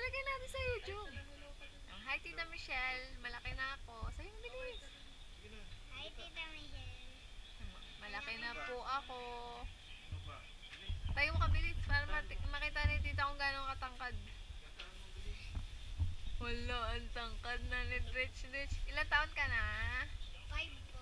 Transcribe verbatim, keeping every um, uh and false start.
Lalagay natin sa YouTube. Hi, Tita Michelle. Malaki na ako. Sa'yo, bilis. Hi, Tita Michelle. Malaki na po ako. Tayo mo kabilis para makita ni Tita kung gano'ng katangkad. Wala, ang tangkad na ni Rich Rich. Ilang taon ka na? Five.